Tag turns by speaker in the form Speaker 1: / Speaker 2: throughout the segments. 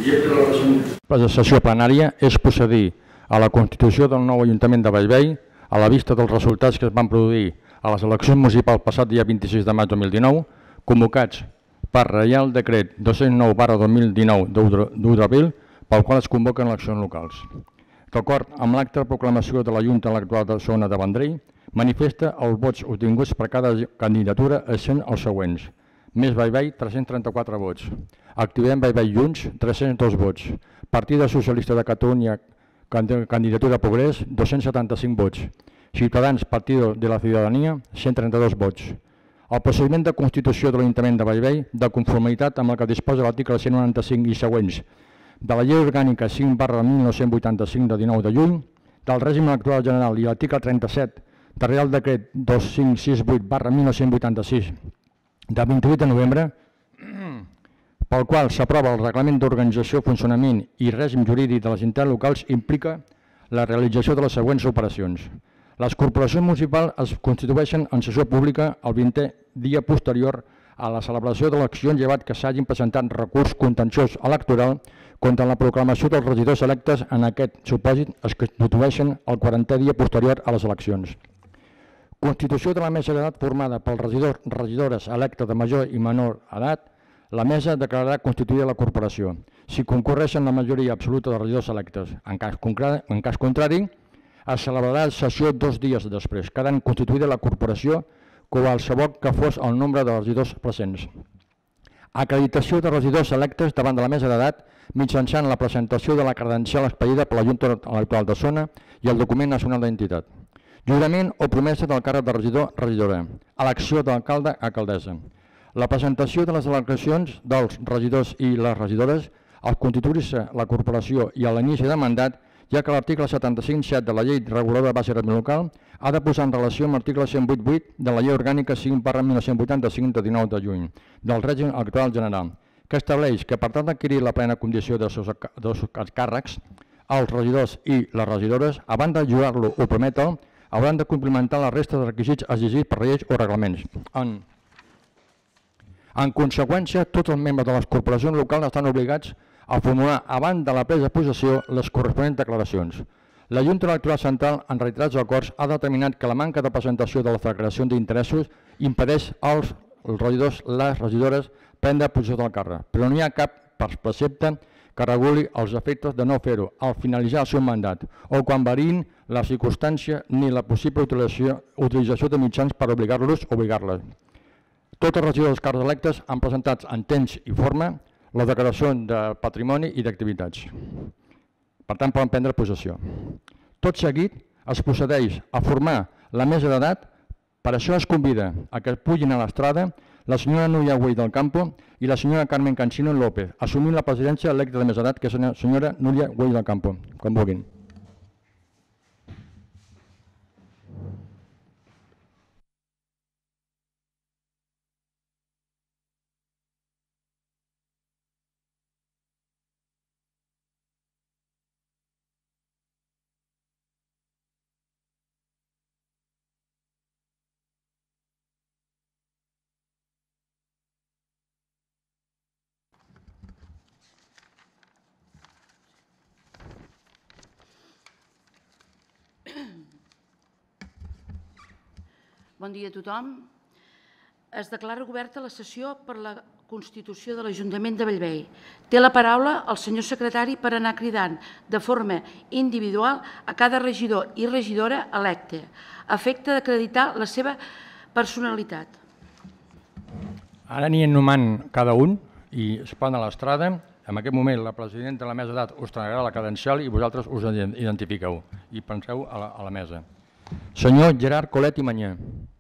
Speaker 1: La sessió plenària és procedir a la constitució del nou Ajuntament de Bellvei a la vista dels resultats que es van produir a les eleccions municipals passat dia 26 de maig 2019, convocats per Reial Decret 209/2019 d'1 d'abril, pel qual es convoquen eleccions locals. D'acord amb l'acte de proclamació de la Junta Electoral de Zona de Vendrell, manifesta els vots obtinguts per cada candidatura essent els següents. Més Bellvei, 334 vots. Activem Bellvei Junts, 302 vots. Partida Socialista de Catalunya, Candidatura Progrés, 275 vots. Ciutadans, Partido de la Ciudadanía, 132 vots. El procediment de constitució de l'Ajuntament de Bellvei, de conformitat amb el que disposa l'article 195 i següents de la Llei Orgànica 5/1985 de 19 de juny, del règim electoral general i l'article 37 del Reial Decret 2568/1986 de 28 de novembre, pel qual s'aprova el Reglament d'Organització, Funcionament i Règim Jurídic de les entitats locals, implica la realització de les següents operacions. Les corporacions municipals es constitueixen en sessió pública el 20è dia posterior a la celebració d'eleccions, llevat que s'hagin presentat recurs contenciós electoral contra la proclamació dels regidors electes. En aquest supòsit es constitueixen el 40è dia posterior a les eleccions. Constitució de la mesa d'edat formada pels regidors electes de major i menor edat. La mesa declararà constituïda la corporació. Si concorreixen la majoria absoluta de regidors electes, en cas contrari, es celebrarà sessió 2 dies després, quedant constituïda la corporació qualsevol que fos el nombre de regidors presents. Acreditació de regidors electes davant de la mesa d'edat mitjançant la presentació de la credencial expedida per la Junta Electoral de Zona i el document nacional d'identitat. Lliurament o promesa del càrrec de regidor-regidora. Elecció d'alcalde-alcaldessa. La presentació de les eleccions dels regidors i les regidores al constituir-se la corporació i a l'inici de mandat, ja que l'article 75.7 de la Llei Reguladora de Base Local ha de posar en relació amb l'article 108.8 de la Llei Orgànica 5/1985 de 19 de juny del règim electoral general, que estableix que per tal d'adquirir la plena condició dels seus càrrecs, els regidors i les regidores, abans de jurar-lo o prometre'l, hauran de complimentar la resta de requisits exigits per lleis o reglaments. En conseqüència, tots els membres de les corporacions locals estan obligats a formular abans de la presa de possessió les corresponents declaracions. La Junta Electoral Central, en reiterats acords, ha determinat que la manca de presentació de les declaracions d'interessos impedeix als regidors, les regidores, prendre possessió del càrrec, però no hi ha cap precepte que reguli els efectes de no fer-ho al finalitzar el seu mandat o quan variïn la circumstància ni la possible utilització de mitjans per obligar-les. Tots els regidors dels càrrecs electes han presentat en temps i forma la declaració de patrimoni i d'activitats. Per tant, poden prendre possessió. Tot seguit es procedeix a formar la mesa d'edat. Per això es convida a que pugin a l'estrada la senyora Núria Güell del Campo i la senyora Carmen Cansino López, assumint la presidència electa de mesa d'edat, que és la senyora Núria Güell del Campo, quan vulguin.
Speaker 2: Bon dia a tothom. Es declara oberta la sessió per la constitució de l'Ajuntament de Bellvei. Té la paraula el senyor secretari per anar cridant de forma individual a cada regidor i regidora electe, a efecte d'acreditar la seva personalitat.
Speaker 1: Ara n'hi enomant cada un i es posen a l'estrada. En aquest moment la presidenta de la mesa d'edat us tragarà la credencial i vosaltres us identifiqueu i penseu a la mesa. Senyor Gerard Colet i Mañé.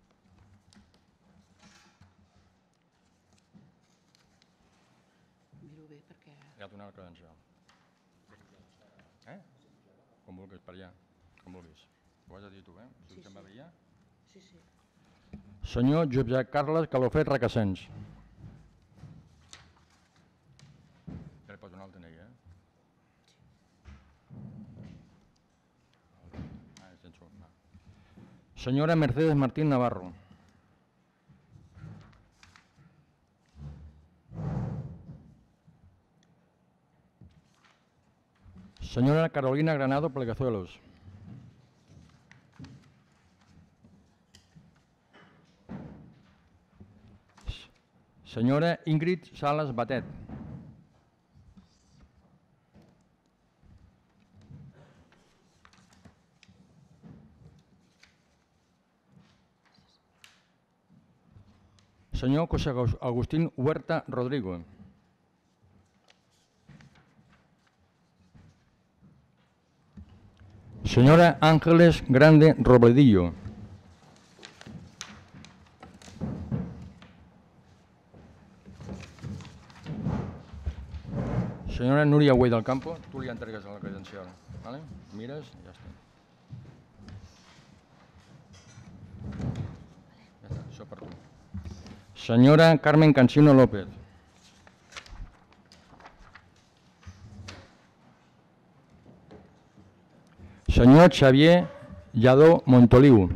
Speaker 1: Ja donar la credencial. Com vulguis, per allà. Com vulguis. Ho has de dir tu, Si se'n va d'allà? Sí, sí. Senyor Josep Carles Calofet Requesens. Ja li pots donar el DNI, Senyora Mercedes Martín Navarro. Senyora Carolina Granado Plegazuelos. Senyora Ingrid Sales Batet. Senyor José Agustín Huerta Rodrigo. Senyora Ángeles Grande Robledillo. Senyora Núria Güell del Campo, tu li entregues la credencial, ¿vale? Mires i ja està. Ja està, això per tu. Senyora Carmen Cansino López. Senyor Xavier Lladó Montoliu.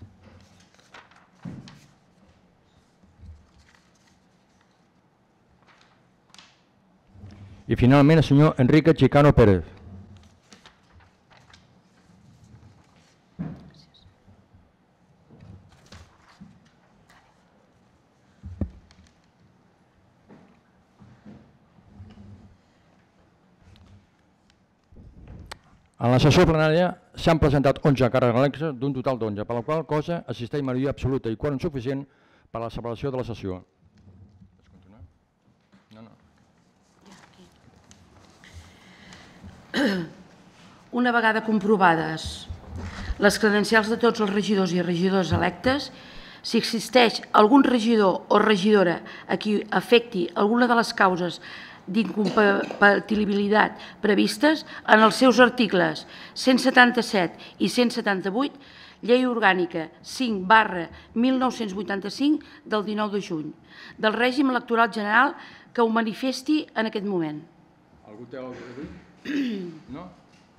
Speaker 1: I finalment el senyor Enrique Chicano Pérez. En la sessió plenària s'han presentat 11 càrregues electes d'un total d'11, per la qual cosa assisteix majoria absoluta i quòrum suficient per a la celebració de la sessió.
Speaker 2: Una vegada comprovades les credencials de tots els regidors i regidores electes, si existeix algun regidor o regidora a qui afecti alguna de les causes d'incompatibilitat previstes en els seus articles 177 i 178, Llei Orgànica 5/1985 del 19 de juny, del règim electoral general que ho manifesti en aquest moment.
Speaker 1: Algú té alguna cosa a dir? No?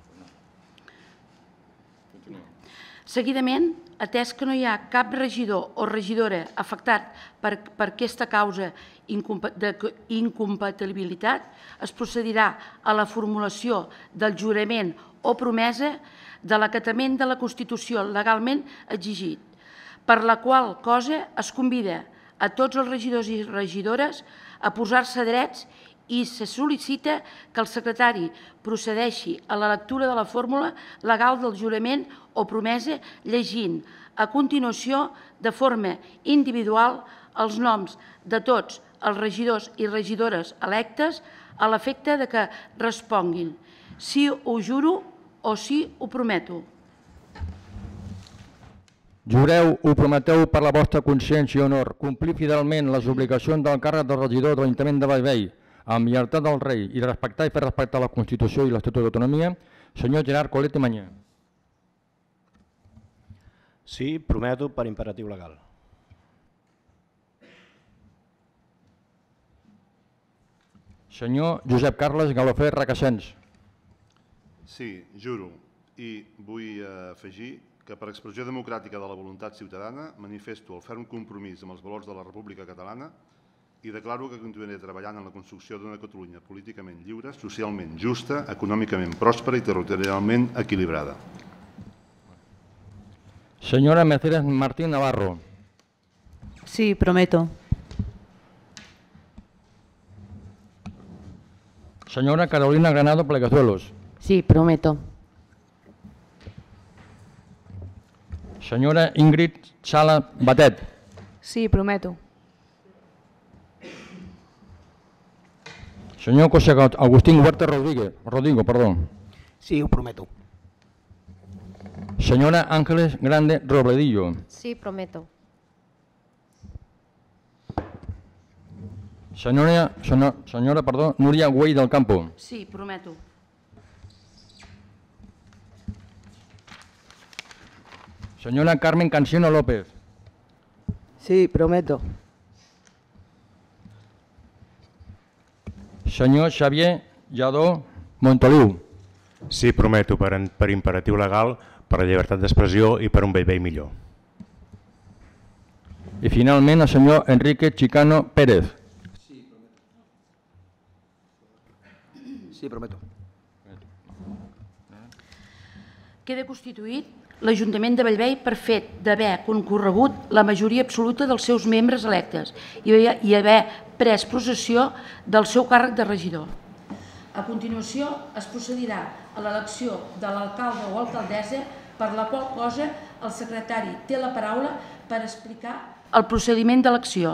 Speaker 2: Seguidament, atès que no hi ha cap regidor o regidora afectat per aquesta causa d'incompatibilitat, es procedirà a la formulació del jurament o promesa de l'acatament de la Constitució legalment exigit, per la qual cosa es convida a tots els regidors i regidores a posar-se drets i se sol·licita que el secretari procedeixi a la lectura de la fórmula legal del jurament o promesa llegint a continuació de forma individual els noms de tots els regidors i regidores electes a l'efecte de que responguin si ho juro o si ho prometo.
Speaker 1: Jureu, ho prometeu per la vostra consciència i honor, complir fidelment les obligacions del càrrec de regidor de l'Ajuntament de Bellvei, amb llibertat del rei i respectar i fer respectar la Constitució i l'Estatut d'Autonomia, senyor Gerard Colet i Manyà.
Speaker 3: Sí, prometo per imperatiu legal.
Speaker 1: Senyor Josep Carles Galofé Requesens.
Speaker 4: Sí, juro. I vull afegir que per expressió democràtica de la voluntat ciutadana manifesto el ferm compromís amb els valors de la República Catalana i declaro que continuaré treballant en la construcció d'una Catalunya políticament lliure, socialment justa, econòmicament pròspera i territorialment equilibrada.
Speaker 1: Senyora Mercedes Martín Navarro.
Speaker 5: Sí, prometo.
Speaker 1: Senyora Carolina Granado Plegazuelos.
Speaker 6: Sí, prometo.
Speaker 1: Senyora Ingrid Sales Batet.
Speaker 5: Sí, prometo.
Speaker 1: Senyor José Agustín Huerta Rodrigo, perdón.
Speaker 3: Sí, ho prometo.
Speaker 1: Senyora Ángeles Grande Robledillo.
Speaker 6: Sí, prometo.
Speaker 1: Senyora Núria Güell del Campo.
Speaker 2: Sí, prometo.
Speaker 1: Senyora Carmen Cansino López.
Speaker 5: Sí, prometo.
Speaker 1: Senyor Xavier Lladó Montoliu.
Speaker 7: Sí, prometo, per imperatiu legal, per la llibertat d'expressió i per un Bellvei millor.
Speaker 1: I finalment el senyor Enrique Chicano Pérez.
Speaker 3: Sí, prometo.
Speaker 2: queda constituït l'Ajuntament de Bellvei per fet d'haver concorregut la majoria absoluta dels seus membres electes i haver pres possessió del seu càrrec de regidor. A continuació, es procedirà a l'elecció de l'alcalde o alcaldessa, per la qual cosa el secretari té la paraula per explicar el procediment d'elecció.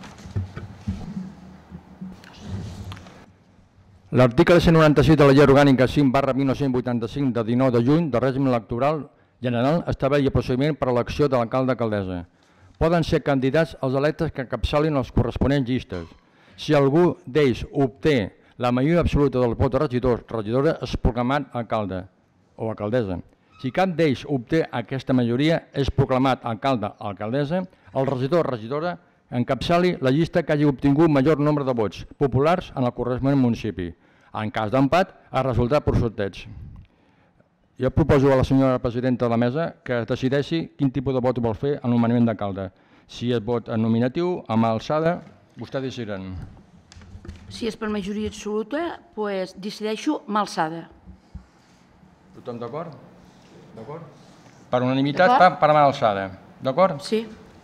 Speaker 1: L'article 196 de la Llei Orgànica 5/1985 de 19 de juny del règim electoral general estableix el procediment per a l'elecció de l'alcalde o alcaldessa. Poden ser candidats els electes que encapçalin les corresponents llistes. Si algú d'ells obté la majoria absoluta dels vots de regidors, regidora, és proclamat alcalde o alcaldessa. Si cap d'ells obté aquesta majoria, és proclamat alcalde o alcaldessa, el regidor o regidora encapçali la llista que hagi obtingut major nombre de vots populars en el corresponent municipi. En cas d'empat, es resoldrà per sorteig. Jo proposo a la senyora presidenta de la mesa que decideixi quin tipus de vot vol fer en el nomenament d'alcalde. Si és vot nominatiu, amb alçada, vostès decidiran.
Speaker 2: Si és per majoria absoluta, doncs decideixo amb alçada.
Speaker 1: Tothom d'acord? D'acord? Per unanimitat, per mà alçada. D'acord?
Speaker 2: Sí.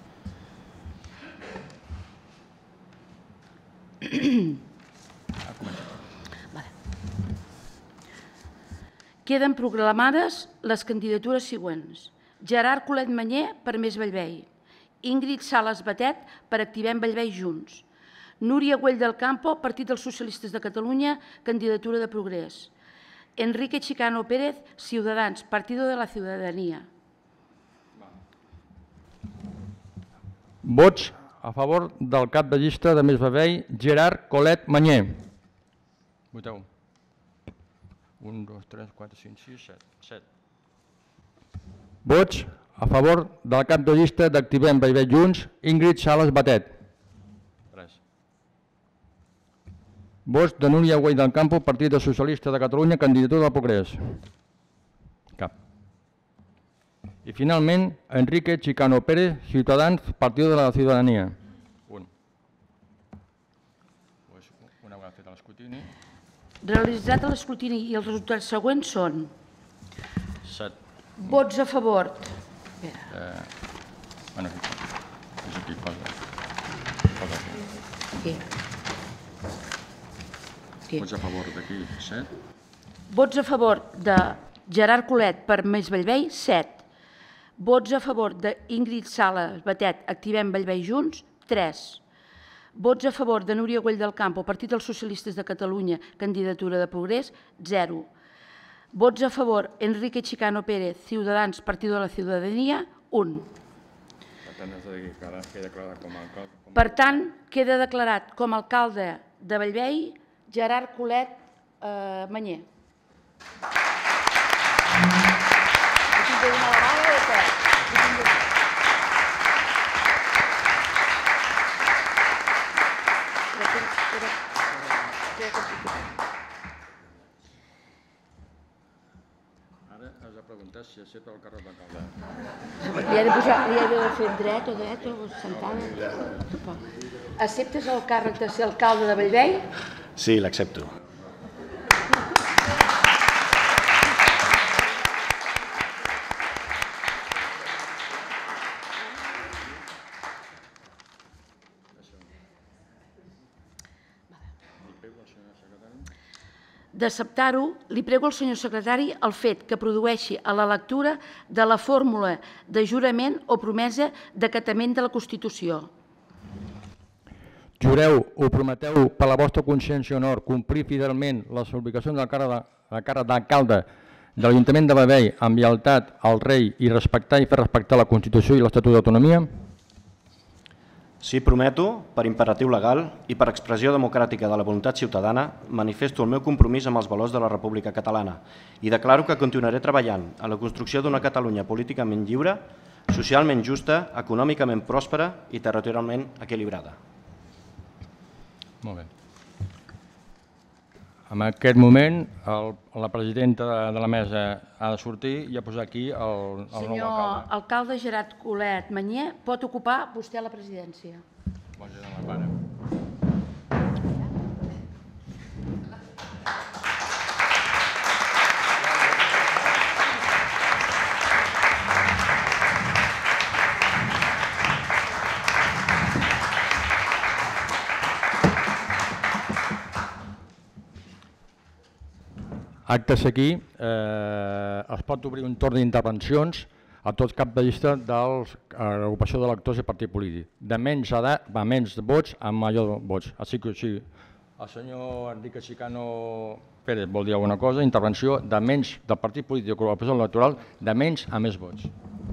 Speaker 2: Queden proclamades les candidatures següents. Gerard Colet Mañé per Més Bellvei. Ingrid Sales Batet per Activem Bellvei Junts. Núria Güell del Campo, Partit dels Socialistes de Catalunya, candidatura de Progrés. Enrique Chicano Pérez, Ciudadans, Partido de la Ciudadanía.
Speaker 1: Vots a favor del cap de llista de Més Bellvei, Gerard Colet Mañé. Voteu. 1, 2, 3, 4, 5, 6, 7. Vots a favor del cap de llista d'Activem Bellvei Junts, Ingrid Sales Batet. 3. Vots de Núria Güell del Campo, Partit dels Socialistes de Catalunya, candidatura del Progrés. Cap. I finalment, Enrique Chicano Pérez, Ciutadans, Partido de la Ciudadanía. 1. Una vegada fet l'escrutini.
Speaker 2: Realitzat l'escrutini i els resultats següents són
Speaker 1: 7.
Speaker 2: vots a favor.
Speaker 1: Bueno, és aquí, posa aquí. Vots a favor d'aquí, 7.
Speaker 2: Vots a favor de Gerard Colet per Més Bellvei, 7. Vots a favor d'Ingrid Sales Batet, Activem Bellvei Junts, 3. Vots a favor de Núria Güell del Campo, Partit dels Socialistes de Catalunya, candidatura de Progrés, 0. Vots a favor Enrique Chicano Pérez, Ciudadans, Partido de la Ciudadanía, 1. Per tant, queda declarat com a alcalde de Bellvei Gerard Colet Mañé.
Speaker 1: Ara has de preguntar si accepta el càrrec d'alcalde.
Speaker 2: Li he de fer dret o sentada? Acceptes el càrrec de ser alcalde de Bellvei?
Speaker 3: Sí, l'accepto.
Speaker 2: D'acceptar-ho, li prego al senyor secretari el fet que produeixi a la lectura de la fórmula de jurament o promesa d'acatament de la Constitució.
Speaker 1: Jureu o prometeu per la vostra consciència i honor complir fidelment les obligacions del càrrec d'alcalde de l'Ajuntament de Bellvei amb lleialtat al rei i respectar i fer respectar la Constitució i l'Estatut d'Autonomia?
Speaker 3: Sí, prometo, per imperatiu legal i per expressió democràtica de la voluntat ciutadana, manifesto el meu compromís amb els valors de la República Catalana i declaro que continuaré treballant a la construcció d'una Catalunya políticament lliure, socialment justa, econòmicament pròspera i territorialment equilibrada.
Speaker 1: Molt bé. En aquest moment, la presidenta de la mesa ha de sortir i ha posat aquí el nou alcalde.
Speaker 2: Senyor alcalde Gerard Colet Mañé, pot ocupar vostè la presidència.
Speaker 1: Bon dia, la mare. Acte seguit, es pot obrir un torn d'intervencions a tot cap de llista de l'agrupació d'electors i partit polític. De menys edat, menys vots a major vots. Així que sí, el senyor Enrique Chicano Pérez vol dir alguna cosa. Intervenció de menys del partit polític o agrupació electoral, de menys a més vots.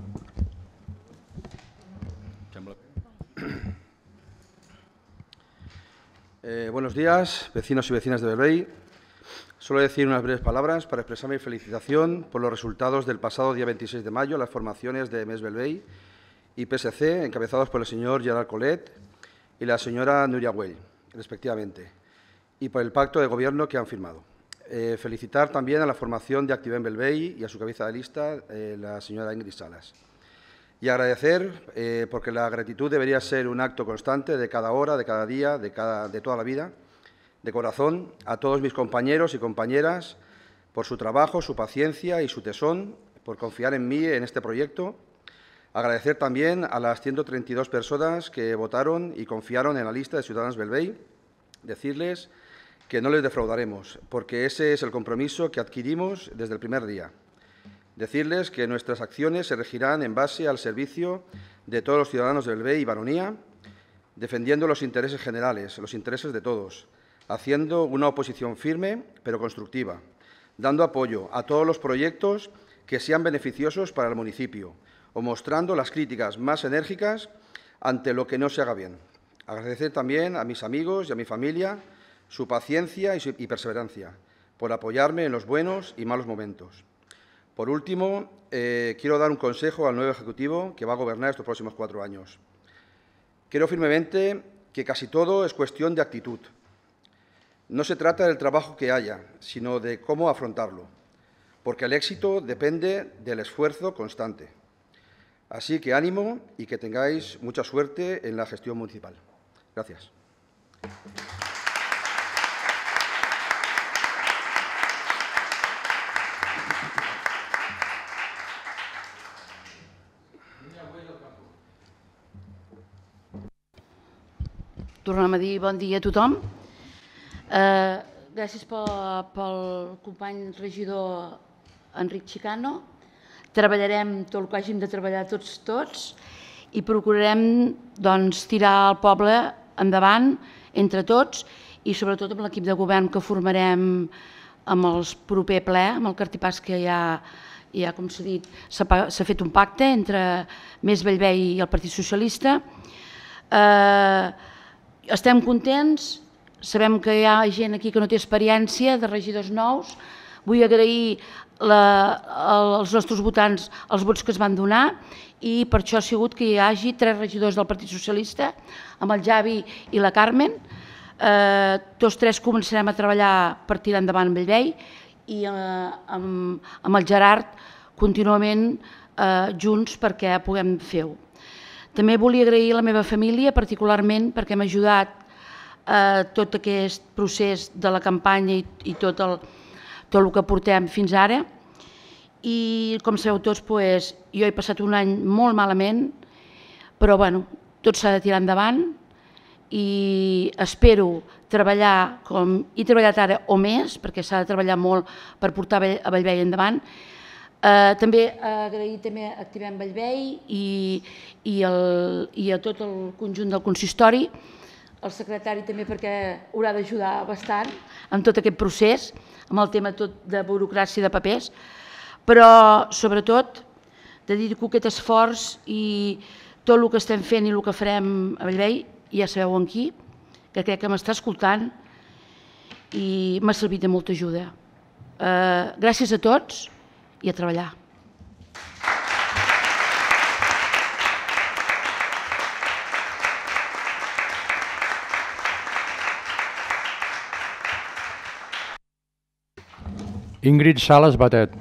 Speaker 6: Buenos días, vecinos y vecinas de Belvei. Solo decir unas breves palabras para expresar mi felicitación por los resultados del pasado día 26 de mayo, las formaciones de MES Belvei y PSC, encabezados por el señor Gerard Colet y la señora Núria Güell, respectivamente, y por el pacto de gobierno que han firmado. Felicitar también a la formación de Activem Belvei y a su cabeza de lista, la señora Ingrid Salas. Y agradecer, porque la gratitud debería ser un acto constante de cada hora, de cada día, de toda la vida, de corazón, a todos mis compañeros y compañeras por su trabajo, su paciencia y su tesón, por confiar en mí, en este proyecto. Agradecer también a las 132 personas que votaron y confiaron en la lista de Ciudadanos Belvei. Decirles que no les defraudaremos, porque ese es el compromiso que adquirimos desde el primer día. Decirles que nuestras acciones se regirán en base al servicio de todos los ciudadanos de Belvei y Baronía, defendiendo los intereses generales, los intereses de todos, haciendo una oposición firme pero constructiva, dando apoyo a todos los proyectos que sean beneficiosos para el municipio o mostrando las críticas más enérgicas ante lo que no se haga bien. Agradecer también a mis amigos y a mi familia su paciencia y perseverancia por apoyarme en los buenos y malos momentos. Por último, quiero dar un consejo al nuevo Ejecutivo que va a gobernar estos próximos 4 años. Creo firmemente que casi todo es cuestión de actitud. No se trata del trabajo que haya, sino de cómo afrontarlo, porque el éxito depende del esfuerzo constante. Así que ánimo y que tengáis mucha suerte en la gestión municipal. Gracias.
Speaker 2: Tornem a dir bon dia a tothom. Gràcies pel company regidor Enric Chicano. Treballarem tot el que hàgim de treballar tots i procurarem tirar el poble endavant entre tots i sobretot amb l'equip de govern que formarem amb el proper ple, amb el cartipàs que ja, com s'ha dit, s'ha fet un pacte entre MES Belvei i el Partit Socialista. Estem contents, sabem que hi ha gent aquí que no té experiència de regidors nous. Vull agrair als nostres votants els vots que es van donar i per això ha sigut que hi hagi 3 regidors del Partit Socialista, amb el Javi i la Carmen. Tots 3 començarem a treballar per tirar endavant Belvei i amb el Gerard contínuament junts perquè puguem fer-ho. També volia agrair a la meva família, particularment perquè m'ha ajudat a tot aquest procés de la campanya i tot el que portem fins ara. I, com sabeu tots, jo he passat un any molt malament, però tot s'ha de tirar endavant i espero treballar com he treballat ara o més, perquè s'ha de treballar molt per portar a Belvei endavant. També agrair a Activem Belvei i a tot el conjunt del consistori, al secretari també perquè haurà d'ajudar bastant en tot aquest procés, amb el tema tot de burocràcia de papers, però sobretot dedico aquest esforç i tot el que estem fent i el que farem a Belvei, ja sabeu en qui, que crec que m'està escoltant i m'ha servit de molta ajuda. Gràcies a tots i a treballar.
Speaker 1: Ingrid Salas Batet.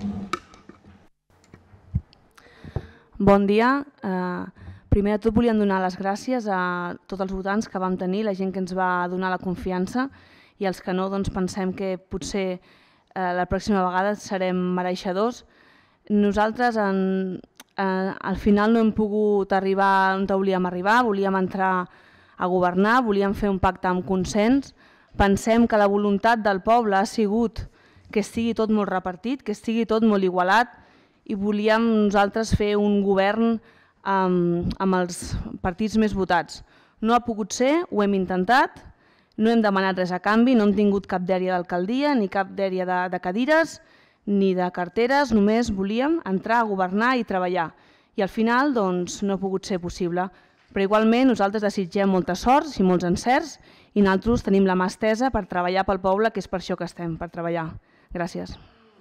Speaker 5: Bon dia. Primer de tot volíem donar les gràcies a tots els votants que vam tenir, la gent que ens va donar la confiança i els que no, pensem que potser la pròxima vegada serem mereixedors. Nosaltres al final no hem pogut arribar on volíem arribar, volíem entrar a governar, volíem fer un pacte amb consens. Pensem que la voluntat del poble ha sigut que estigui tot molt repartit, que estigui tot molt igualat, i volíem nosaltres fer un govern amb els partits més votats. No ha pogut ser, ho hem intentat, no hem demanat res a canvi, no hem tingut cap dèria d'alcaldia, ni cap dèria de cadires, ni de carteres, només volíem entrar a governar i treballar. I al final doncs, no ha pogut ser possible. Però igualment nosaltres desitgem molta sort i molts encerts i nosaltres tenim la mà estesa per treballar pel poble, que és per això que estem, per treballar. Gràcies.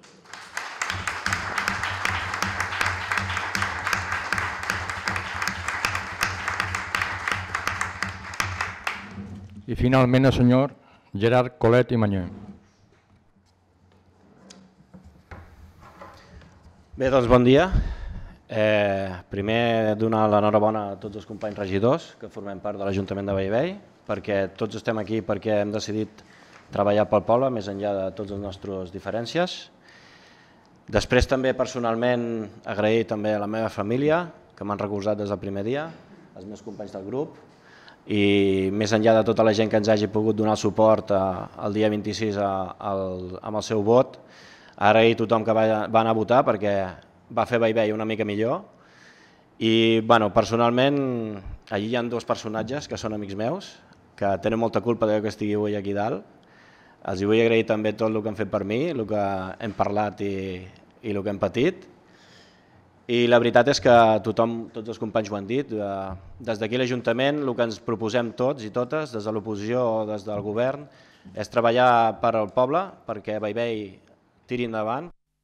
Speaker 1: I finalment el senyor Gerard Colet i Manyer.
Speaker 3: Bé, doncs bon dia. Primer donar l'enhorabona a tots els companys regidors que formem part de l'Ajuntament de Bellvei, perquè tots estem aquí perquè hem decidit treballar pel poble, més enllà de totes les nostres diferències. Després també personalment agrair també a la meva família, que m'han recolzat des del primer dia, els meus companys del grup, i més enllà de tota la gent que ens hagi pogut donar suport el dia 26 amb el seu vot, agrair a tothom que va anar a votar perquè va fer Bellvei una mica millor. I personalment allí hi ha dos personatges que són amics meus, que tenen molta culpa que estigui avui aquí dalt. Els vull agrair també tot el que han fet per mi, el que hem parlat i el que hem patit. I la veritat és que tothom, tots els companys ho han dit, des d'aquí l'Ajuntament el que ens proposem tots i totes, des de l'oposició o des del govern, és treballar per al poble perquè Bellvei tiri endavant,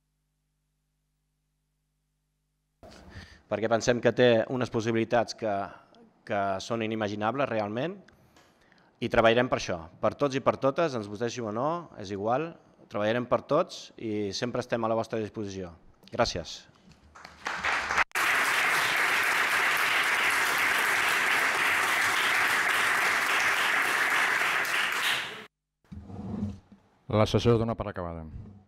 Speaker 3: perquè pensem que té unes possibilitats que són inimaginables realment i treballarem per això, per tots i per totes, ens voteu o no, és igual, treballarem per tots i sempre estem a la vostra disposició. Gràcies.
Speaker 1: La sessió es dona per acabada.